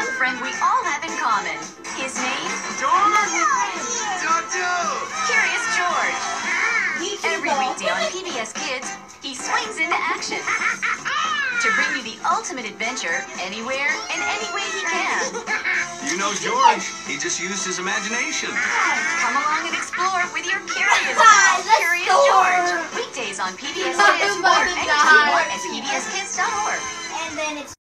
one friend we all have in common. His name? Curious George. Every weekday on PBS Kids, he swings into action to bring you the ultimate adventure anywhere and any way he can. You know George, he just used his imagination. Come along and explore with your curious pal, Curious George. Weekdays on PBS Kids or anytime at pbskids.org. And then it's